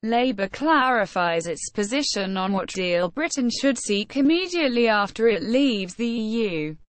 Labour clarifies its position on what deal Britain should seek immediately after it leaves the EU.